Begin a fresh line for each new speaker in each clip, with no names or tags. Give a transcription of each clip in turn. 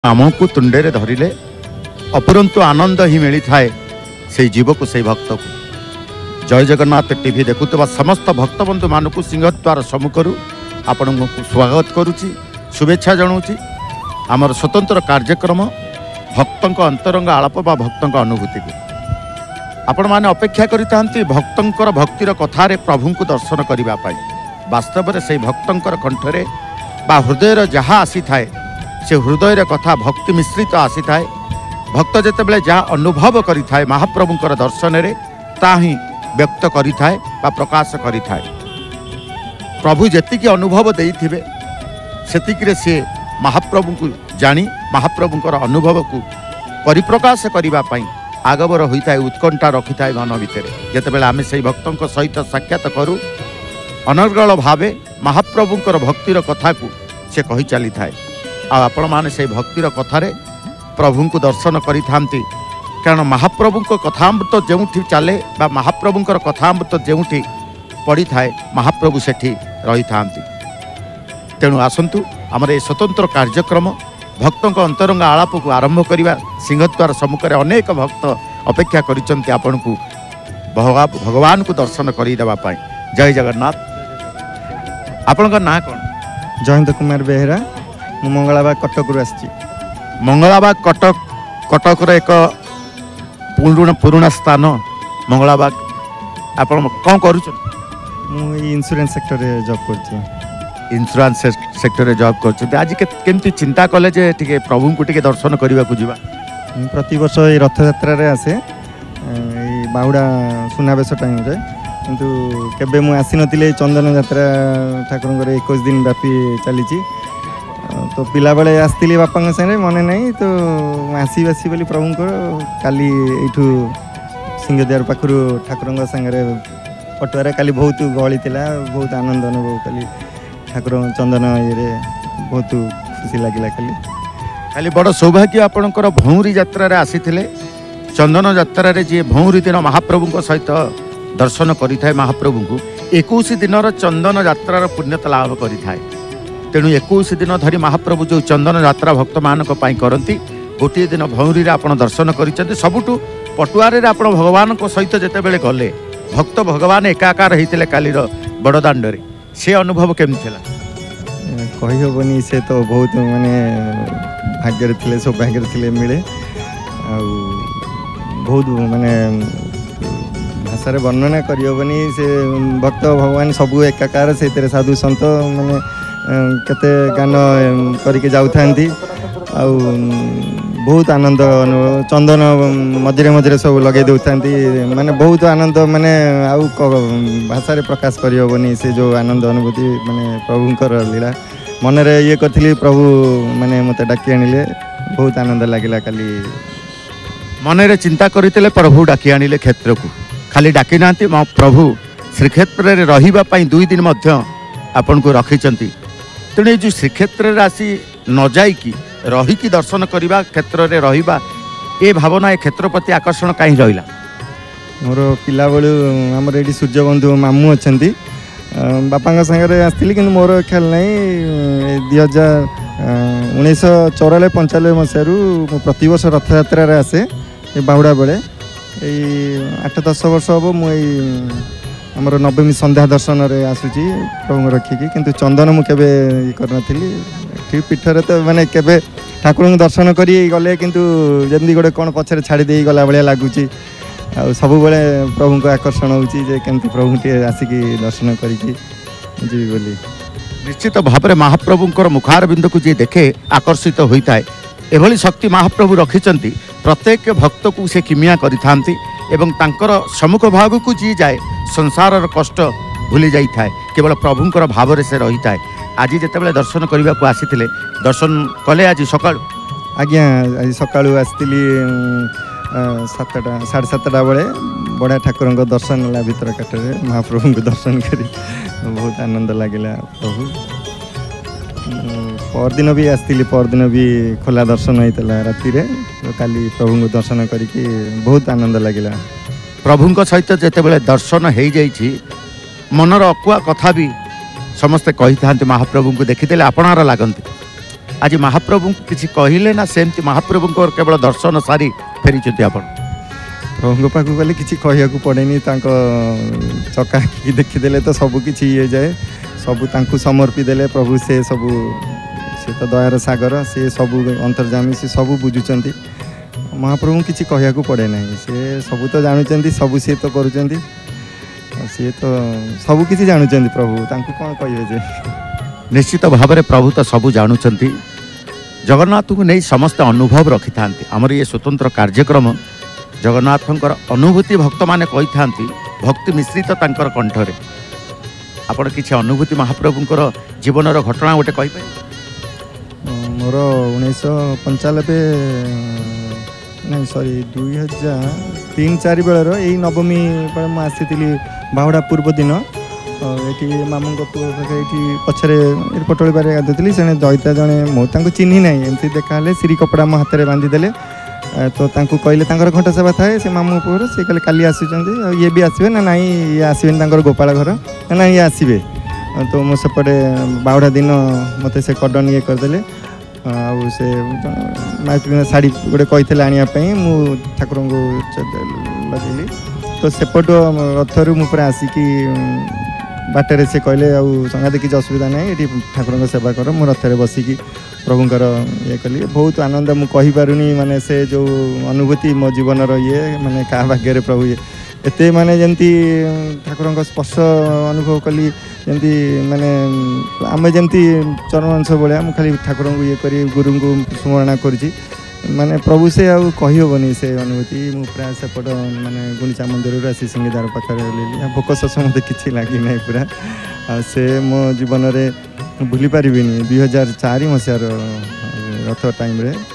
आमको तुंडे धरिले अपरंतु आनंद ही मिली थाए से जीव को से भक्त को। जय जगन्नाथ टीवी देखुवा समस्त भक्त बंधु मानक सिंहद्वार सम्मुखर आपण को स्वागत करुच्ची शुभेच्छा जनाऊँगी। आमर स्वतंत्र कार्यक्रम भक्तों अंतरंग आलाप बा भक्तों अनुभूति को आपण मैंने अपेक्षा करते भक्तों भक्तिर कथार प्रभु को दर्शन करने वास्तव में से भक्तों कंठरे बा हृदय जहाँ आसी थाए से हृदय कथा भक्ति मिश्रित आसी थाए। भक्त जितेबाला जहाँ अनुभव करि थाए महाप्रभुंकर दर्शन रे ता ही व्यक्त करि थाए बा प्रकाश करि थाए। प्रभु जेतिकी अनुभव देइथिबे सेतिकी से महाप्रभु को जानी महाप्रभुंकर अनुभव को परिप्रकाश करिबा पई आगबर होइथाए उत्कंठा रखि थाए मन भितर। जेतेबाला आमे सेही भक्तों सहित साक्षात करू अनर्गल भावे महाप्रभुंकर भक्तिर कथा को से कहि चली थाए। आपण माने से भक्तिर कथार प्रभु को दर्शन करि थांती कारण महाप्रभु कथामृत जोठी चले बा महाप्रभुंकर कथामृत जोठी पड़ी थाए महाप्रभु सेठी रही थांती। तेणु आसंतु आमर ए स्वतंत्र कार्यक्रम भक्तों अंतरंग आलाप को आरंभ करवा। सिंहद्वार सम्मुखें अनेक भक्त अपेक्षा करिसेंती आपण को भगवान को दर्शन करदेवा। जय जगन्नाथ। आपण ना कौन?
जयंत कुमार बेहेरा। मंगलाबाग कटक आसी।
मंगलाबाग कटक कटक एक पुराना स्थान मंगलाबाग। आपण कौन करूँ?
इंश्योरेंस सेक्टर रे जॉब करछि।
इंश्योरेंस सेक्टर रे जॉब करछि। आज केमती चिंता कले जे टिके प्रभु को टिके दर्शन करबा को जीवा?
प्रति वर्ष ए रथ यात्रा रे आसे बाहुड़ा सुनाबेश टाइम रे किंतु केबे मु आसी नथिले चंदन यात्रा ठाकुरंकर 21 दिन व्यापी चली। तो पिला बेले आसती बापा सारे मन नहीं तो आसी बासी बोली प्रभु को काली यू सिंहद्वार पाखु ठाकुर सागर पटुआरे काली बहुत गहली थिला बहुत आनंद अनुभव कली ठाकुर चंदन ये बहुत खुशी लगे। खाली
खाली बड़ सौभाग्य आपणकर भौरी यात्रा आसी चंदन यात्रा जी भौरी दिन महाप्रभु सहित दर्शन करें महाप्रभु को 21 दिन चंदन यात्रार पुण्यता लाभ करें। तेणु 21 दिन धरी महाप्रभु जो चंदन यात्रा भक्त मान करती गोटे दिन भौरी आप दर्शन कर सबुठू पटुआरे आप भगवान सहित जितेबाला गले भक्त भगवान एकाकार होते कालीर बड़दाण्ड से अनुभव केमती
कही हेनी से तो बहुत माने भाग्य थे सौभाग्य थे मिले आ बहुत माने भाषा वर्णना करनी से भक्त भगवान सबू एकाकार से साधु सन्त माने केते गान करके जाऊथांती आ बहुत आनंद चंदन मझे मझे सब लगे दौथांती माने बहुत आनंद माने आउ भाषा रे प्रकाश करनी से जो आनंद अनुभूति माने प्रभुंकर लीला मन रे ये करथिली प्रभु माने मते डाकी आनिले बहुत आनंद लागिला। खाली
मन रे चिंता करथिले प्रभु डाकी आनिले क्षेत्र को खाली डाकी नांती प्रभु श्रीक्षेत्र रे रहिबा पई 2 दिन मध्य आपन को रखिचंती। तेणु जो श्रीक्षेत्र आसी न जाइकी रहीकी दर्शन करने क्षेत्र में रहा ये भावना ए क्षेत्र प्रति आकर्षण कहीं रहा?
मोर पिला बेलू आमर ये सूर्यबंधु मामू अच्छा बापा सागर आसती कि मोर ख्याल नहीं 1994-95 मसीह प्रति वर्ष रथ यात्रा आसे बाहुड़ा बेले 8-10 वर्ष हम मुझे आमर नवमी संध्या दर्शन रे आसूची प्रभु रखिकी किंतु चंदन मुझे कर पीठरे तो माने केबे ठाकुर दर्शन करी गले किंतु जमी गोटे कौन पछरे छाड़ी दे गला भाया लगुच सब बेले प्रभु को आकर्षण होची केमती प्रभु टे आसिकी दर्शन करी बोली।
निश्चित भाव में महाप्रभुंकर मुखार बिंदु को जी देखे आकर्षित होता है। एभली शक्ति महाप्रभु रखिंट प्रत्येक भक्त को से किमिया करिथांती एवं तांकर सम्मुख भाग को जी जाए संसार कष्ट भूली जाए केवल प्रभुंकर भाव से रही है। आज जितेबाला दर्शन करने को आसी दर्शन कले आज सका
आज्ञा आज सका आसती 7:30 बेले बड़ा ठाकुर दर्शन है भीतर काटे महाप्रभु को दर्शन करी बहुत आनंद लगे। प्रभु परदिन भी आसती परदिन भी खोला दर्शन होता राति काली प्रभु को दर्शन करके बहुत आनंद लगे।
प्रभु सहित जितेबाला दर्शन हो जाइए मनर अकुआ कथा भी समस्ते कही था महाप्रभु को देखीदे आपणार लगती आज महाप्रभु किसी कहले ना सेमती महाप्रभु केवल दर्शन सारी फेरी आपण
प्रभु पाक गले किसी कहया पड़ेनी चका आखिकी देखीदे तो सबकि ये जाए सबू तांकु समर्पी देले प्रभु से सबू से तो दयार सागर से सबू अंतर्जामी से सबू बुझुंट महाप्रभु किसी कहया पड़े ना से सबू तो जानते सबू सी तो करुँच सी तो सबू किसी जानते प्रभु तांकु कौन कहे जे
निश्चित भाव में प्रभु तो सबू जानुंट जगन्नाथ को नहीं समस्त अनुभव रखि था आमर ये स्वतंत्र कार्यक्रम जगन्नाथंकर अनुभूति भक्त माने कही था भक्ति मिश्रित तांकर कंठरे आपण किसी अनुभूति महाप्रभुंकर जीवन घटना गोटे कही
मोर 1995 नहीं सॉरी 2003-4 बेलर यही नवमी आसी बाहुड़ा पूर्व दिन ये मामू ये पछरे पटोली बारे गाधुली से दईता जड़े मुझे चिन्ह ना एमती देखा श्री कपड़ा मो हाथ में बांधिदेले तो कहले घंटा सेवा थाए से मामू पुअर सी कहले काली आसुँच ये भी आसबे ना नाई ये आसबे गोपाल घर ना ये आसबे तो मो सेपटे बाहुड़ा दिन मत से कड़न ये करदे आउ से माइपी शाढ़ी गोटे कही आने मु ठाकुर को लगेली तो सेपट रथरू मुझे आसिकी बाटर से कहले संगाते किसी असुविधा ना ये ठाकुर सेवा कर मु रथ बसिकी प्रभुंकर ये कली बहुत आनंद मु कही पारुनी माने से जो अनुभूति मो जीवन ये माने क्या भाग्य प्रभु ये एते माने जंती ठाकुर स्पर्श अनुभव कली जंती माने आम जंती चरणवंश भाया मु खाली ठाकुर को ये करी गुरु को स्मरण करी माने प्रभु से आउ कही हेनी से अनुभूति मु प्राय सेपट माने गुंडीचा मंदिर आसी सिंगीदार पाखे भोक शोष मत कि लगी ना पूरा से मो जीवन में भूली पारिनी 2004 मसीहार रथ टाइम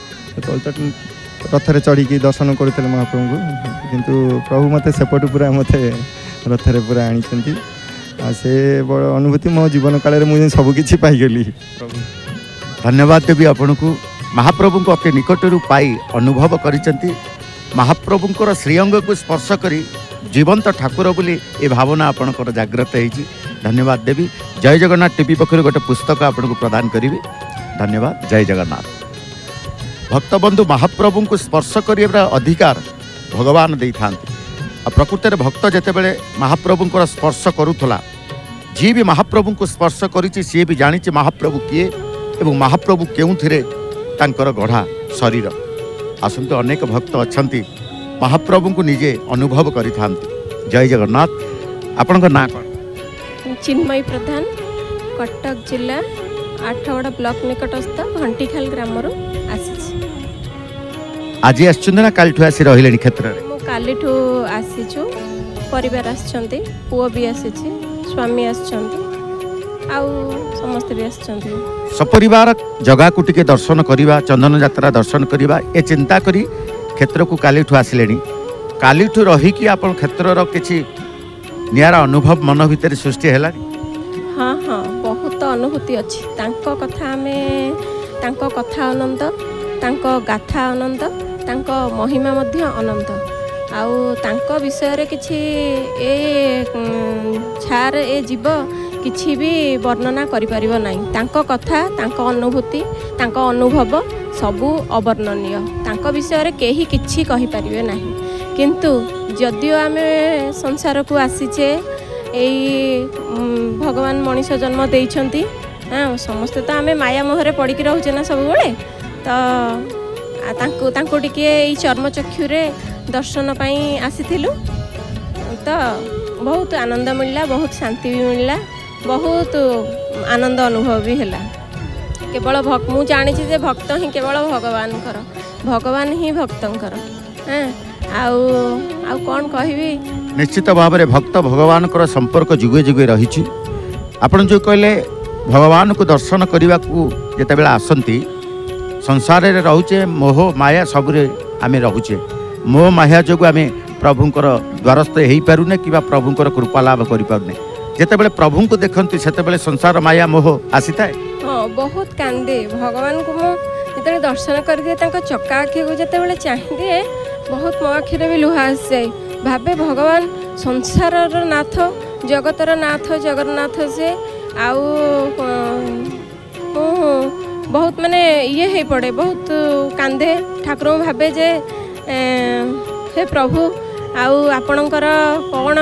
रथरे चढ़ी दर्शन करुले महाप्रभु को किंतु प्रभु मत सेपट पूरा मत रथरे पूरा आनी से बड़ अनुभूति मो जीवन काल में मुझे सबकि पाईगली प्रभु
धन्यवाद देवी आपन को महाप्रभु को अति निकटरू पाई अनुभव करिसेंती महाप्रभुंकर श्रीअंग को स्पर्श करी जीवंत ठाकुर बोली ए भावना आपणकर जागृत होती धन्यवाद देवी जय जगन्नाथ टीवी पक्षर गोटे पुस्तक आपन को प्रदान करी धन्यवाद जय जगन्नाथ भक्तबंधु महाप्रभु को स्पर्श कर अधिकार भगवान दे था प्रकृत में भक्त जितेबले महाप्रभुंकर स्पर्श करूला जी भी महाप्रभु को स्पर्श करी सी भी जानी महाप्रभु किए एवं महाप्रभु केउथिरे तांकर गढ़ा शरीर आसंतु अनेक भक्त अच्छी महाप्रभु को निजे अनुभव करि थांती जय जगन्नाथ आपनका ना कौन
चिन्मयी प्रधान कटक जिला आठगड़ ब्लॉक निकटस्थ घंटीखाल ग्राम
आज आसना कालठू आसी रही क्षेत्र में
कालीठू आसीचु परिवार आसछंती पुओ भी आसीछि स्वामी आसछंती आउ समस्त भी आसछंती
सपरिवार जगह को टिके दर्शन करिबा चंदन यात्रा दर्शन करिबा ए चिंता करी क्षेत्र को कालीठू आसिलेनी कालीठू रही कि आपण क्षेत्रर किछि नियारा अनुभव मन भितर सृष्टि हैला
हाँ हाँ बहुत अनुभूति अच्छी तांको कथा में तांको कथा अनंत तांको गाथा अनंत तांको महिमा मध्य अनंत आउ तांको विषय रे किछि ए छार ए जीव किछि भी वर्णना करि परिबो नाही तांको कथा तांको अनुभूति तांको अनुभव सबू अवर्णनीय तांको विषय रे केही किछि कहि परिबे नाही किंतु जदियो आमे संसार को आसीचे एई भगवान मनीष जन्म देइछंती हाँ समस्त तो आमे माया मोहरे पड़िकी रहूचे ना सब बेले तो तांको टिके चर्म चक्षुरे दर्शन पाई आसीथिलु तो बहुत आनंद मिलला बहुत शांति भी मिलला बहुत आनंद अनुभव भी हैला केवल मु जानी जे भक्त ही केवल भगवान ही भक्तंकर हाँ आउ कौन कहबी
निश्चित भाव में भक्त भगवान संपर्क जुगे जुगे रही आपन जो कहले भगवान को दर्शन करने को जिते आसती संसार रे रोचे मोह माया सबुरे आमे रोचे मोह माया जो आम प्रभुंकर द्वारस्थ हो पारुने कि प्रभुंकर कृपा लाभ करें जिते प्रभु को देखती से संसार माया मोह आसी थाए
हाँ बहुत कांदे भगवान को मुझे दर्शन कर दिए चक्का आखि को जिते चाहिए बहुत मो आखिर भी लुहा आसी जाए भावे भगवान संसार नाथ जगतर नाथ जगन्नाथ से आउ बहुत माने ये हो पड़े बहुत कांदे ठाकुर भावे जे हे प्रभु आपणकर कौन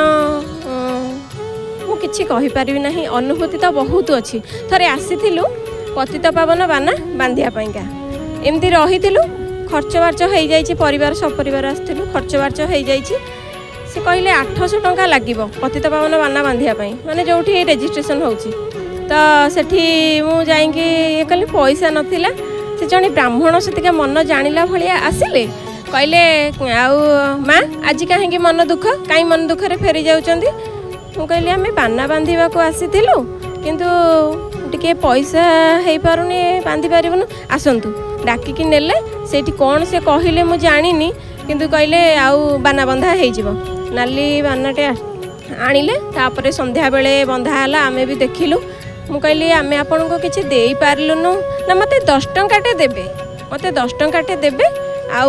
मुझे कहीपरि ना अनुभूति तो बहुत अच्छी थे आसी पतित पावन बाना बांधियापाईका एमती रही खर्च बार्च हो जाए परिवार सपरिवार आसलु खर्च बार्च हो जाए से कहले 800 टंका लगे पतित पावन बाना बांधियापाई माने जो रेजिस्ट्रेशन होची तो सेठी मु जाइकी ये कहली पैसा नथिला से जड़े ब्राह्मण से मन जानिला भलिया आसिले कहले आउ माँ आज कहीं मन दुख कहीं मन दुख रे फेरी जाउचंदी मु कहली आम बाना बांधिबा को आसीथिलु किंतु टिके पैसा हो पारुनी बांधि पारिबनु आसंतु डाकिकी नेले सेठी कौन से कहले मु जानिनी किंतु कहले आउ बाना बंधा हो जिवो नाली बानाटे आनिले तापरे संध्या बेले बंधा हला आमे भी देखिलु मु कहली आमे आपन को किछि देई पारलुनु ना मते 10 टंकाटे देबे मते 10 टंकाटे देबे आउ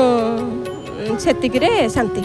मु सेतिकिरे शांति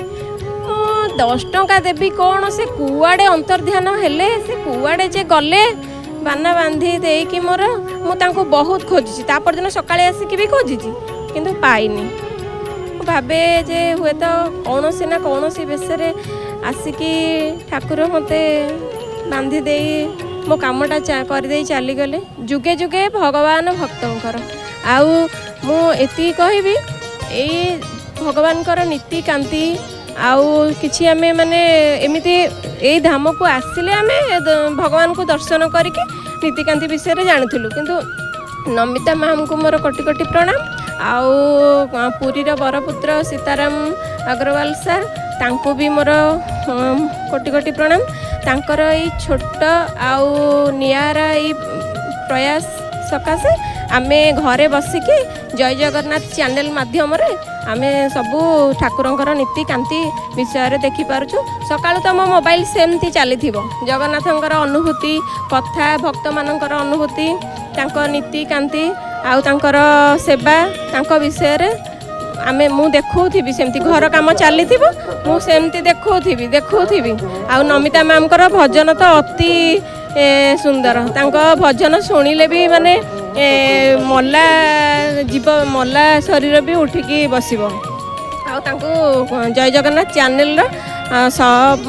10 टंका देबी कौन से कुआड़े अंतर्ध्यान हेले से कुआड़े जे गले बाना बांधी देकी मोर मु बहुत खोजी तापर दिन सकाळे आसिकी भी खोजी किंतु पाइनी भावे जे हुए तो कौन सी ना कौन सी बेसरे आसिकी ठाकुर मते बांधी दे मो कामटा करदे चलीगले जुगे जुगे भगवान भक्तंकर आउ मु एति कहबी ए भगवानकर नीति कांति आउ किछि आमे माने एमिति ए धाम को आसिले आमे भगवान को दर्शन करके नीतिकांति विषय रे जानुथिलु किंतु नमिता मैम को मोर कोटि कोटि प्रणाम आउ पुरी रो बरपुत्र सीताराम अग्रवाल सर तांको भी मोर कोटि कोटि प्रणाम तांकर ई छोट आउ नियारा ई प्रयास सकाशे आमे घरे बसिकी जय जगन्नाथ चैनल माध्यम रे आमे सबू ठाकुरंकर नीति कांति विषय देखि पारुछु सकाळु तो मो मोबाइल सेमती चली जगन्नाथंकर अनुभूति कथा भक्त मानकर अनुभूति तांको नीति कांति आउ तांकर सेवा तांको विषय रे आमे मु देखौथिबी सेमती घर काम चली मु सेमती देखौथिबी आउ नमिता मैम कर भजन तो अति सुंदर तांको भजन शुणिले भी माने मल्ला जीव मल्ला शरीर भी उठिकी बसिबो आउ तांको जय जगन्नाथ चैनल सब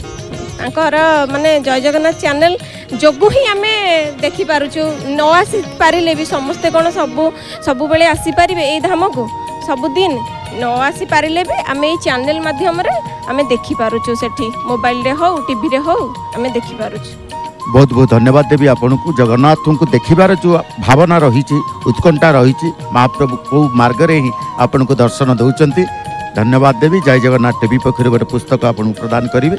माने जय जगन्नाथ चैनल जोगु ही आमे देखि पारुछु न आसी पारिले भी समस्ते कोन सबु बेले आसी पारिबे ए धाम को सबुदिन न आसी पारिले भी आमे चैनल माध्यम रे आमे देखि पारुछु सेठी मोबाइल रे हो टीवी रे हो आमे देखि पारुछु
बहुत बहुत धन्यवाद देवी आपन को जगन्नाथ को देखिबार जो भावना रही उत्कंठा रही महाप्रभु को मार्ग रे ही आपन को दर्शन दौरान धन्यवाद देवी जय जगन्नाथ टीवी पक्षर गोटे पुस्तक आपन प्रदान करेंगे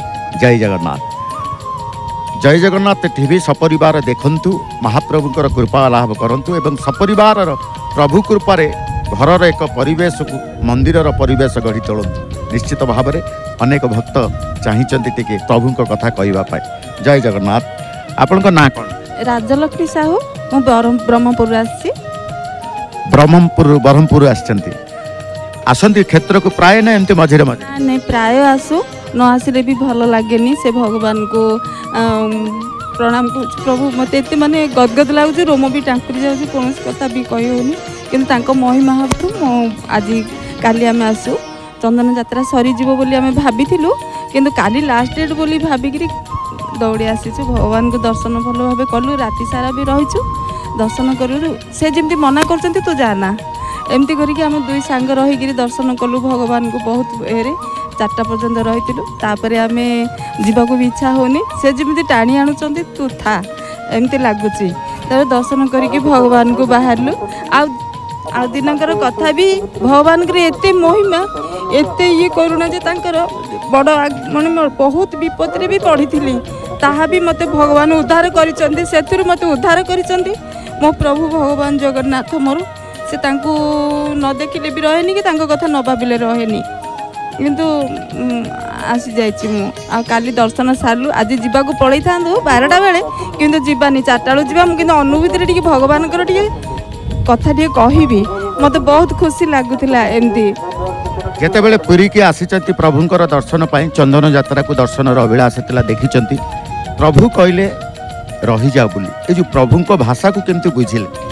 जय जगन्नाथ टीवी सपरिवार देखंतु महाप्रभुकर कृपा लाभ करंतु एवं सपरिवार प्रभु कृपारे घर एक परिवेश को मंदिर परिवेश गढ़ी तोलंतु निश्चित भाव में अनेक भक्त चाहिए प्रभु कथा कहवाई जय जगन्नाथ आपण ना कौन
राजलक्ष्मी साहू मु ब्रह्मपुर आसी
ब्रह्मपुर आसंती क्षेत्र को प्राय ना एमती मझे मझे
नहीं प्राय आसु न आसिले भी भल लगे से भगवान को प्रणाम कर प्रभु मत एत माने गदगद लगुच रोम भी टांकुरी जाऊँ कौन कथा भी कही होनी कि महिमा मु आज काली आम आसु चंदन यात्रा सरीज बोली आम भाभी किंतु काली लास्ट डेट बोली भाविकी दौड़ी आसीचु भगवान को दर्शन भल भाव कलु राति सारा भी रहीचु दर्शन करूँ से जमी मना कर तू जाना एमती करके आम दुई सांग रहीकि दर्शन कलु भगवान को बहुत एरे 4टा पर्यंत रही आम जावाक भी इच्छा होनी से जमी टाणी आणुंट तू था एमती लगुच दर्शन करके भगवान को बाहरलु आ दिनकर कथा भी भगवान एते महिमा एते ये करुणा जे बड़ माने बहुत विपद भी पढ़ी ताहा भी मते भगवान उद्धार करिसंती सेथुर मते उद्धार करिसंती मो प्रभु भगवान जगन्नाथ मोर से तांको न देखिले भी रहेनी कि तांको कथा न भाबिले रहेनी किंतु आसी जाइछि मु आ काली दर्शन सारलु आज जीवा को पळै थांदु 12टा बेले किंतु जीवानी 4टा बेले जीवा किंतु अनुभूति रे टिके भगवान कर टिके कथा टिके कहिबी मते बहुत खुशी लागुथिला एमती
जेते बेले पुरी के आसीचंती प्रभुंकर दर्शन पाई चंदन यात्रा को दर्शन अभिलाष थिला देखिचंती प्रभु कहले रही जा बोली ए जो प्रभु को भाषा को केमती बुझिले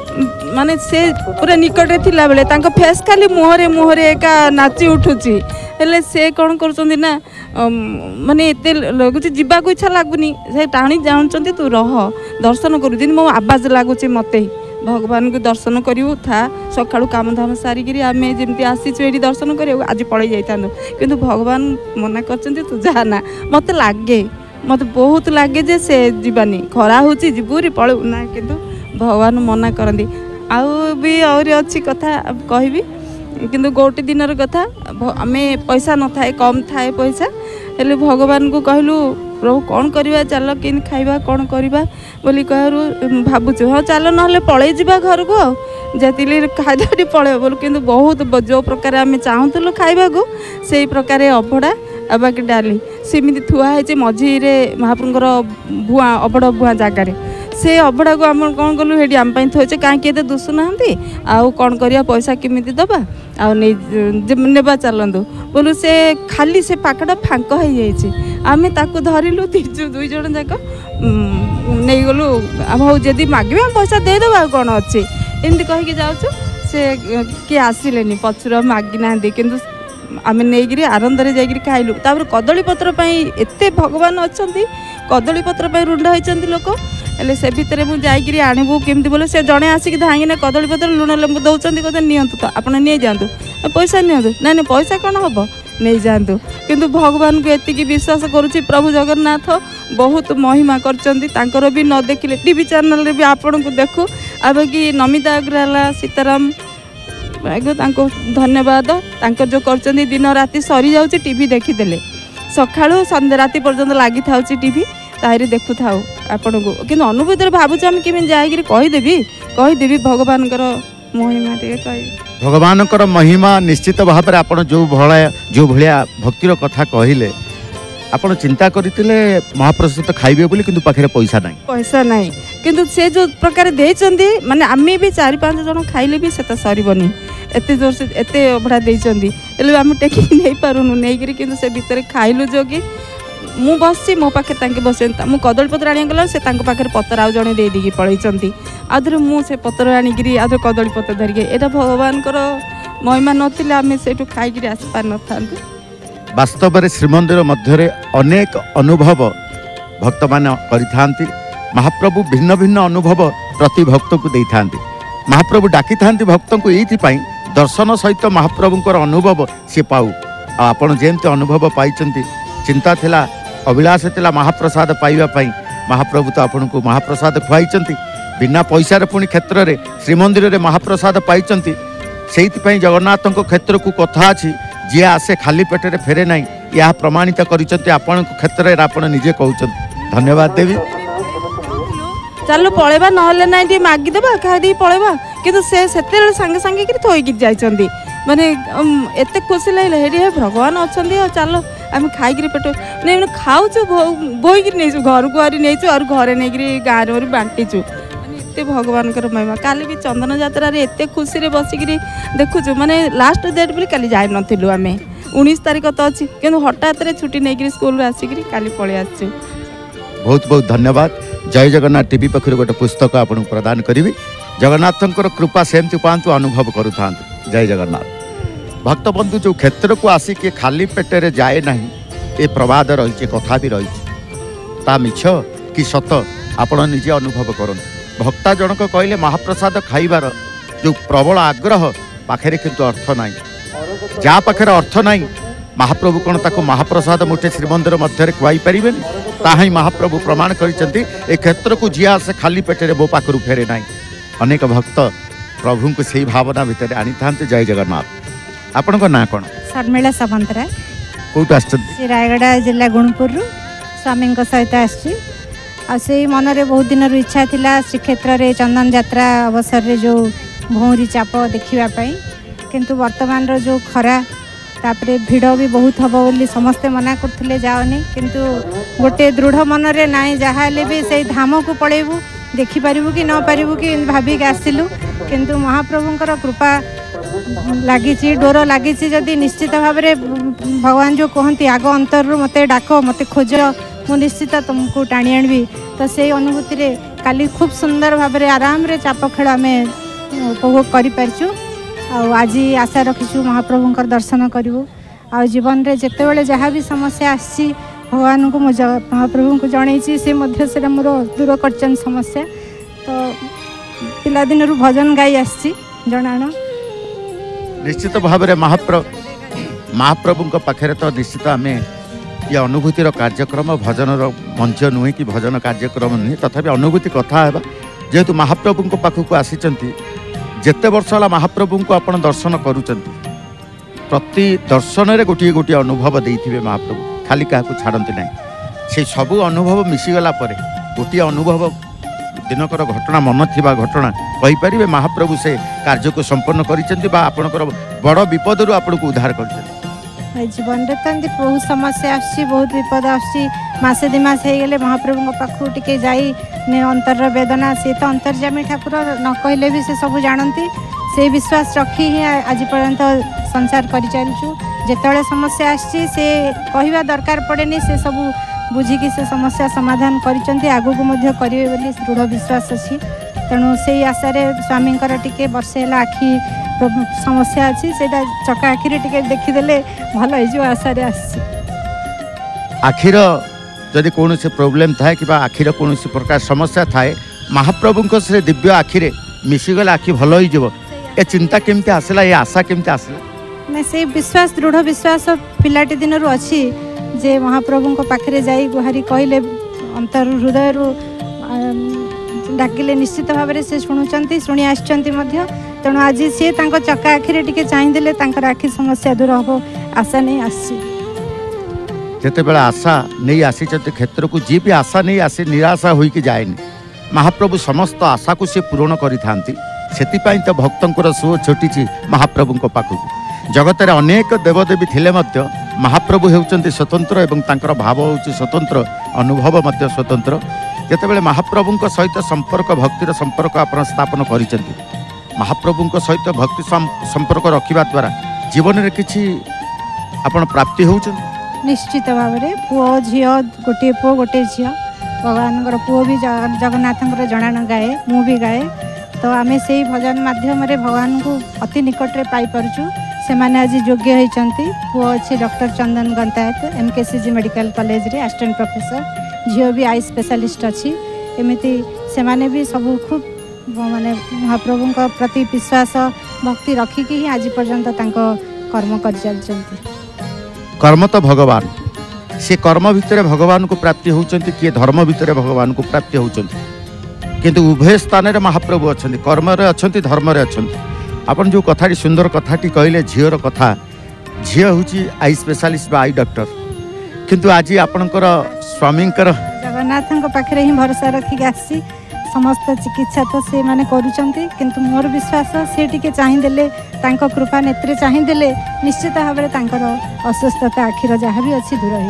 माने से पूरा निकट थिला बेले तांको फेस खाली मुहरे एका नाची उठुची हेले से कौन कर ना माने एते लगुच जीवा को इच्छा लगुनि से टाणी जाऊँच तू रह दर्शन करू दिन मो आवाज लगुच मते भगवान को दर्शन करू था सका काम धाम सारिकी आम जमी आसीचु ये दर्शन कर आज पलि जाता कि भगवान मना कर तू जाना मत लगे मत बहुत लगे जे से जीवानी खरा हो जीवरी पलू ना कि भगवान मना करती आउ भी और अच्छी कथा कहबी किंतु गोटे दिनर कथा आम पैसा न थाए कम थाए पैसा हेले भगवान को कहलु प्रभु कौन करवा चल कि खाइबा कौन करवा बोली कहरु भावुचु हाँ चल ना पलि जा घर को जति खाद्य पलैब बोल कि बहुत जो प्रकार आम चाहूलु खाइबा को से प्रकार अभड़ा आ बाकी डाली सेमती थुआई मझी महाप्रभुर भुआ अभड़ा भुआ जगार से अभड़ा को आम कौन कलु हेटी आम थोचे कहीं दुसु ना आउ कौन करिया पैसा केमिति दबा आउ नेबा चलतु बोलू से खाली से पाकटा फांक हो जाइए आम ताकू धरिलु दुई जन जाक नहीं गलु हूँ जदि मागे पैसा देदेबा कौन अच्छे एमती कहीकि जाऊँ से किए आसिले पचर मागी ना कि आम नहीं आनंदे जाकि खाइलु तापर कदली पत्र एते भगवान अच्छा कदली पत्र रुंड होती लोक हेले से भितर मुझे जाकि आणबू केमती बोले से जड़े आसिक धाँगिना कदली पत्र लुण लेंबू दौरान कहते नियंतु तो आप नहीं जातु पैसा नियंतु ना ना पैसा कौन हम नहीं जातु किंतु भगवान को एतिकी विश्वास करुच्ची प्रभु जगन्नाथ बहुत महिमा कर भी न देखिले टीवी चैनल भी आपण को देखू अब कि नमिता अग्रवाल सीताराम धन्यवाद जो कर दिन राति सरी जाऊँ टीवी देखीदे सकाळु संध्या राति पर्यंत लगी था टीवी ताहरी देखु था आपण को कि अनुभूति भावुँ आम केमी जादेवी भगवान महिमा कह
भगवान महिमा निश्चित भाव में आपड़ जो भाया भक्तिर कथा कहले आपड़ चिंता करते महाप्रसाद खाइबे बोली किंतु पाखे पैसा
ना किंतु से जो प्रकार देइचंदी माने आमे भी 4-5 जन खाइले भी सेता सरीबनी एते जोर से एते अभड़ा देइचंदी एले आमे टेकी नहीं पारुनु नहीं किंतु से भीतर खाइलु जोगी मु बसची मो पाखे तांके बसे मु कदली पत्र आनी गला से तांको पाखे पत्र आउ जणे दे देकी पळैचंती आदरे मु से पत्र आनिगिरी आदरे कदली पत्र धरिके एटा भगवान कर महिमा नथिले आमे सेटु खाइगिरी आसी पार नथांतु
वास्तव में श्रीमंदिर मध्य अनेक अनुभव भक्त मान करिथांती महाप्रभु भिन्न भिन्न अनुभव प्रति भक्त को देई थांती महाप्रभु डाकी थांती भक्त को एइथिपाई दर्शन सहित महाप्रभुंकर अनुभव से पाऊ आपण जेमते अनुभव पाइचंती चिंता थिला अभिलाष थिला महाप्रसाद पाइबा पाई महाप्रभु तो आपण को महाप्रसाद खुआइचंती बिना पैसा पुणी क्षेत्र में श्रीमंदिर में महाप्रसाद पाइचंती सेइथिपाई जगन्नाथଙ୍କ क्षेत्र को कथा अछि जे आसे खाली पेटे फेरे ना यह प्रमाणित करिचंती आपण क्षेत्र में आपण निजे कहउचंती धन्यवाद देवी
चलो पलैबा ना मागिदेबा खाई पलैबा कि से सांगे सांगे थोक जाइए माने एते खुशी लगे हे भगवान अच्छा चलो आम खाई पेट नहीं खाऊ बोईक नहीं घर को नहीं और घरे नहीं गाँव में बांटीचु एते भगवान महिमा काली भी चंदन यात्रा एते खुशी रे बसिक देखुचु माने लास्ट डेट बोली काली जाई नथिलु आमे 19 तारीख तो अच्छी कि हठात छुट्टी नहीं स्कूल आसिक काली पलि आसु
बहुत बहुत धन्यवाद जय जगन्नाथ टीवी पक्ष गोटे पुस्तक आपन प्रदान करी जगन्नाथंकर कृपा सेमती पांतु अनुभव करूँ जय जगन्नाथ भक्त बंधु जो क्षेत्र को आसिक खाली पेटे जाए ना ये प्रवाद रही कथा भी रही ता मिछ कि सत आपण निजे अनुभव करन भक्ता जनक कहले महाप्रसाद खाइबार जो प्रबल आग्रह पाखे किंतु अर्थ ना जहाँ पाखे अर्थ ना महाप्रभु कौन ताको महाप्रसाद मुठे श्रीमंदिर मध्य खुआई पारे ताही महाप्रभु प्रमाण करिसेंती ए क्षेत्र को जी आसे खाली पेटे मो पाखु फेरे ना अनेक भक्त प्रभु को सही भावना भितर आनी था जय जगन्नाथ आपण ना कौन
शर्मिला सामंतराय
कौट आ
रायगढ़ जिला गुणपुर स्वामी सहित आसे मन में बहुत दिन इच्छा थिला श्रीक्षेत्र रे चंदन यात्रा अवसर रे जो भौरी चाप देखापी किंतु वर्तमान रो जो खरा तापरे भिड़ भी बहुत हम बोली समस्ते मना करते जाओनी किंतु गोटे दृढ़ मन रे नाई जहाँ भी से धाम को पलैबू देखिपारू कि न पारू कि भाविक आसिलु किंतु महाप्रभुंकर कृपा लगी डोर लगी जदि निश्चित भाव में भगवान जो कहती आग अंतर मत डाक मत खोज मु निश्चित तुमको टाणी आनबी तो से अनुभूति काली खूब सुंदर भाव में आराम रे चाप खेल आम उपभोग करूँ। आज आशा रखीचु महाप्रभुंकर दर्शन करूँ। आ जीवन रे जितेबाला जहाँ भी समस्या आसी भगवान को महाप्रभु को जन से मोर दूर कर समस्या। तो पिलादिन भजन गाई आसी जनाण
निश्चित भाव में महाप्रभु पाखे तो निश्चित आम ये अनुभूतिर कार्यक्रम भजन मंच नुहे कि भजन कार्यक्रम नुहे तथापि अनुभूति कथा है जेहेतु महाप्रभु पाखक आसी जिते वर्ष है महाप्रभु को आप दर्शन करुँच प्रति दर्शन में गोटे गोटे अनुभव देते महाप्रभु खाली क्या छाड़ती ना से सबू अनुभव मिसीगला गोटे अनुभव दिनकर घटना मन थी घटना कहीपर महाप्रभु से कार्य को संपन्न कर बड़ विपद रू आपको उद्धार कर
जीवन में तो एमती बहुत समस्या आसी बहुत विपद आसे दि मास हो महाप्रभु पाखु टे जाई अंतर वेदना सी तो अंतर्जामी ठाकुर न कहले भी से सब जानती से विश्वास रखी ही आज पर्यंत संसार कर चलचु जिते समस्या आसी से कहवा दरकार पड़ेनी से सब बुझिकी से समस्या समाधान करेंगे आगू को करेंगे बोली दृढ़ विश्वास अच्छी तेणु से आशा स्वामी टे वर्षे है आखि समस्या अच्छी से चका आखि टे देखीदे भल हो आशा
आखिर जदि कौन से प्रोब्लेम थाए कि आखिर कौन प्रकार समस्या थाए महाप्रभु से दिव्य आखिरे मिसीगले आखि भल हो चिंता केमती आसला ये आशा केमती आसला
ना से विश्वास दृढ़ विश्वास पिलाटी दिन अच्छी जे महाप्रभु पाखे जाई गुहारी कहले अंतर हृदय डाकिले निश्चित भाव में से शुणुंट शुणी तेणु आज सी चका आखिरे टिके चाहिए आखि समस्या दूर हम आशा नहीं आसी
जिते बड़ा आशा नहीं आसी क्षेत्र को जी भी आशा नहीं आसी निराशा होइकी जाएनि महाप्रभु समस्त आशा को सी पूरण करिथांती सेतिपाई तो भक्तंकर सुओ छुटी महाप्रभु पाखक जगत में अनेक देवदेवी थिले मध्य महाप्रभु होउचंती स्वतंत्र एवं तांकर भाव होउची स्वतंत्र अनुभव मध्य स्वतंत्र जेतेबेले महाप्रभु सहित संपर्क भक्तिर संपर्क आपण स्थापन करिसेंती महाप्रभु सहित भक्ति संपर्क रखिबा द्वारा जीवन में किछि आपण प्राप्ति होउचंती
निश्चित भाव में पुओ झियो गोटे पुओ गोटे झियो भगवान पुओ भी जगन्नाथ जनाण गाए मु भी गाए तो आम से भजन माध्यम भगवान को अति निकट में पाई परचु से माने आज योग्य होती पुओ अच्छी doctor Chandan Gantayat MKCG medical college रे असिस्टेंट प्रोफेसर झील भी आई स्पेशलिस्ट अच्छी एमती से माने भी सब खूब माने महाप्रभु प्रति विश्वास भक्ति रखिकी ही आज पर्यंत कर्म कर चलती
कर्म तो भगवान से कर्म भितर भगवान को प्राप्ति होउचंती किए धर्म भितर भगवान को प्राप्ति होउचंती किंतु उभय स्थान रे महाप्रभु अछंती कर्म रे अछंती धर्म रे अछंती आपन जो कथाटी सुंदर कथाटी कहले झीर कथा झी हूँ आई स्पेशलिस्ट आई डॉक्टर किंतु आज आपणकर स्वामी
जगन्नाथ पाखे ही भरोसा रखिक आसी समस्त चिकित्सा तो से माने करूचंती किंतु मोर विश्वास से टिके चाहिदेले कृपा नेत्रे चाहिदेले निश्चित भाव में अस्वस्थता आखिर जहाँ भी अच्छी दूर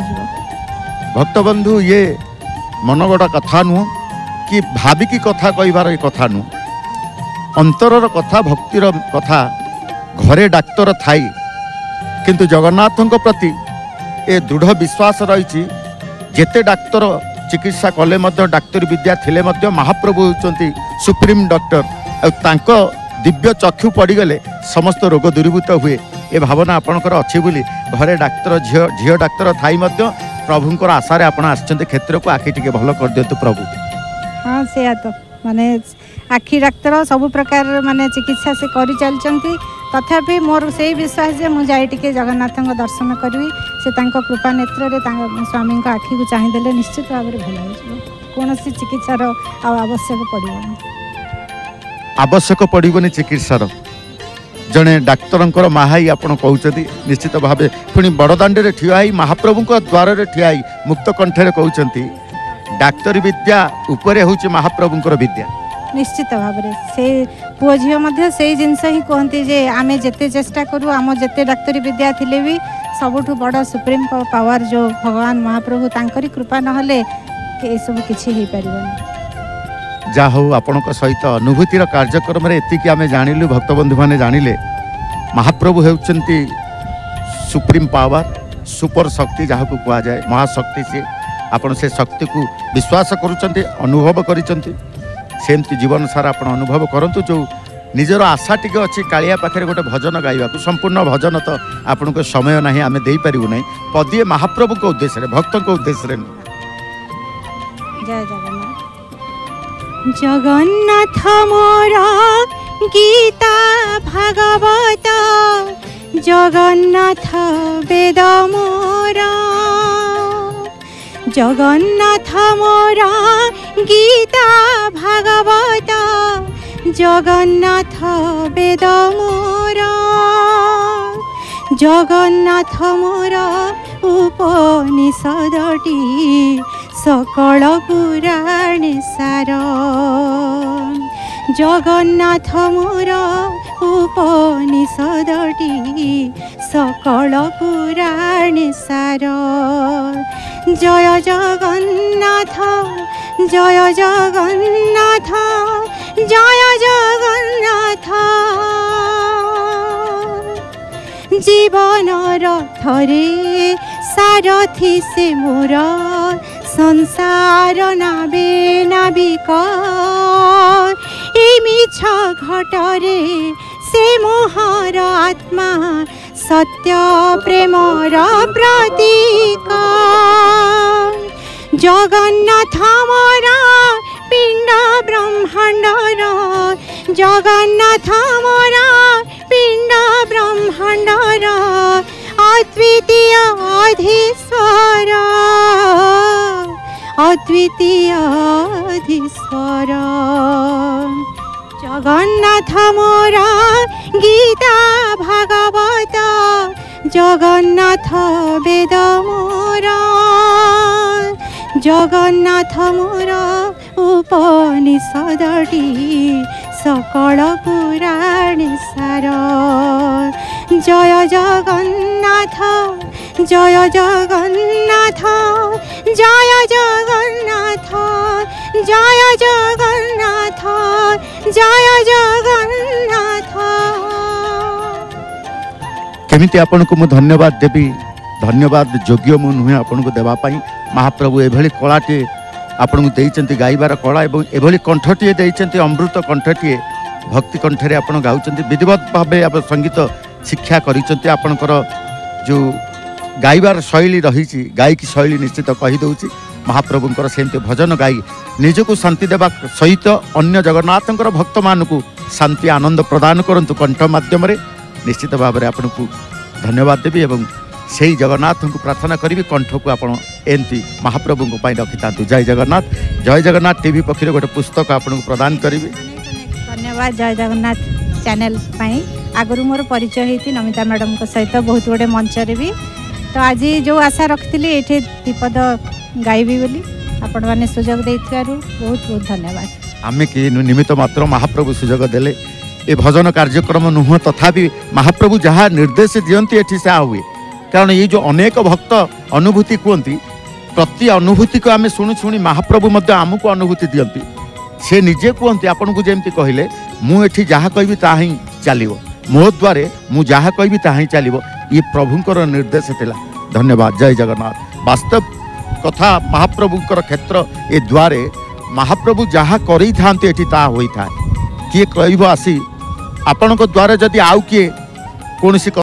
हो
भक्तबंधु ये मनगढ़ा कथा नुह कि भाविकी कथा कहबार कथा नुह अंतरर कथा भक्तिर कथा घरे डाक्तर थाई किंतु जगन्नाथ प्रति ए दृढ़ विश्वास रही जेते डाक्तर चिकित्सा कले डाक्तरी विद्या थिले महाप्रभु होती सुप्रीम डॉक्टर दिव्य चक्षु पड़गले समस्त रोग दूरीभूत हुए ए भावना आपणकर अच्छी बोली घरे डाक्तर झील डाक्तर थाई प्रभुंकर आशारे आपण आछंते क्षेत्र को आखि टिके भल कर दियंतु प्रभु
हाँ से तो माने आखि डाक्तर सब प्रकार माने चिकित्सा से करि चलचंती तथापि मोर से विश्वास जे मु जाई टिके जगन्नाथ दर्शन करी से तांको कृपा नेत्र रे स्वामी को आखि को चाहिदेले निश्चित भाव में भल हो कौन चिकित्सार आवश्यक पड़ोनी
आवश्यक पड़ोनी चिकित्सार जड़े डाक्तर माहाई आपड़ कहते निश्चित भाव पुणी बड़दाण्डे ठिया महाप्रभु द्वार ठिया मुक्त कंठे कहते डाक्तरी विद्या उपरे हूँ महाप्रभुंकर विद्या
निश्चित भाव में से पुओ झील से जिनस ही कहती जे आम जिते चेष्टा करूँ आम जिते डाक्तरी विद्या थिले भी सबुठ बड़ सुप्रीम पावर जो भगवान महाप्रभु तांकरी कृपा नहले सब किसी हो पार
जा हूँ आपण सहित अनुभूतिर कार्यक्रम एतिकी आम जानिलु भक्तबंधु मैंने जानिले महाप्रभु होउचंती सुप्रीम पावर सुपर शक्ति जहाँ को कहुए महाशक्ति से आपण से शक्ति को विश्वास करुचंती अनुभव करिचंती सेमती जीवन सारा आपण अनुभव करंतु जो निजर आशा टिके अच्छी कालिया पाखे गोटे भजन गाइबा संपूर्ण भजन तो आपण को समय नहीं आम दे पारू ना पदिए महाप्रभु को उद्देश्य भक्त को उद्देश्य
जय जगन्नाथ जगन्नाथ मोर गीता भागवत जगन्नाथ वेद मोर जगन्नाथ मोर गीता भागवत जगन्नाथ वेद मोर जगन्नाथ मोर उपनिषदटी सकल पुराण सार जगन्नाथ मोर उपनिषदटी सकल पुराण सार जय जगन्नाथ जय जगन्नाथ जय जगन्नाथ जीवन रथरे सारथी से मोर संसार नाबे नाबिक मिछ घटरे से मोहर आत्मा सत्य प्रेमर प्रतीक जगन्नाथ मोर पिंड ब्रह्मांडर जगन्नाथ मोर पिंड ब्रह्मांडर अद्वितीय अधीश्वर अद्वितीय अधीश्वर जगन्नाथ मोर गीता भागवत जगन्नाथ वेद मोर जगन्नाथ मोर उपनिषदटी सकल पुराण सार जय जगन्नाथ जय जगन्नाथ जय जगन्नाथ जय जगन्नाथ जय जगन्नाथ
केमिति आपन को मु धन्यवाद देवी धन्यवाद योग्य मु नुहे आपन को देवा पाई महाप्रभु एभली कलाटे आपन को देइचंती गाइबार कला एवं एभली कंठटी देइचंती अमृत कंठटी भक्ति कंठरे आपन गाउचंती विधिवत भाबे आप संगीत शिक्षा करिचंती आपनकर जो गाइबार शैली रही गायकी शैली निश्चित कही दउची महाप्रभुंकर सेमती भजन गाई निजको शांति देवा सहित अन्य जगन्नाथंकर भक्त मानकु शांति आनंद प्रदान करंतु कंठ माध्यम निश्चित भाव में आपन को धन्यवाद देवी एवं से जगन्नाथ को प्रार्थना करी कंठ को आप एमती महाप्रभु रखी था जय जगन्नाथ टीवी पक्षी गोटे पुस्तक आपन को प्रदान करी
धन्यवाद जय जगन्नाथ चैनल आगु मोर परिचय होती नमिता मैडम को सहित बहुत गुड़े मंच भी तो आज जो आशा रखी ये दीपद गायबी बोली आपण मैंने सुजोग देथिबारु बहुत बहुत धन्यवाद
आमे कि निमित्त मात्र महाप्रभु सुजोग देले ए भजन कार्यक्रम नुह तथापि महाप्रभु जहाँ निर्देश दियंती एठी से हुए कारण ये जो अनेक भक्त अनुभूति कहती प्रति अनुभूति को आम शुणी शुणी महाप्रभु मध्य आमको अनुभूति दियंती से निजे कहते आपन को जमती कहले मुझे जहाँ कहि ताही चलो मो द्वारे मु जहाँ कहि ताही चलो ये प्रभुंकर निर्देश थिला धन्यवाद जय जगन्नाथ वास्तव कथा महाप्रभुंकर क्षेत्र ए द्वारे महाप्रभु जहाँ करी थांती एठी ता होई था किए कहबो आसी आपन को द्वारा जदि आउ किए कौन